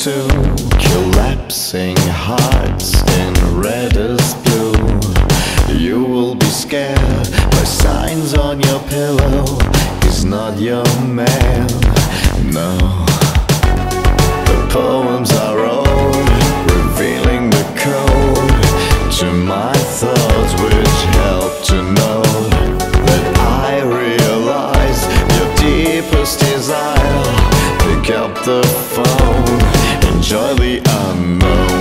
two collapsing hearts in reddest blue. You will be scared by signs on your pillow. He's not your man, no. The poems are old, revealing the code to my thoughts, which help to know that I realize your deepest desire. Pick up the phone, enjoy the unknown.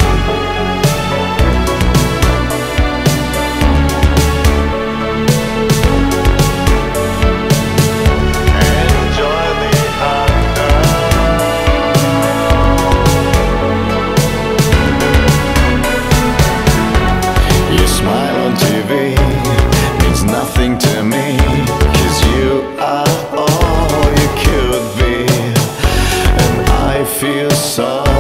Enjoy the unknown. Your smile on TV means nothing to me, 'cause you are all you could be. I feel sorry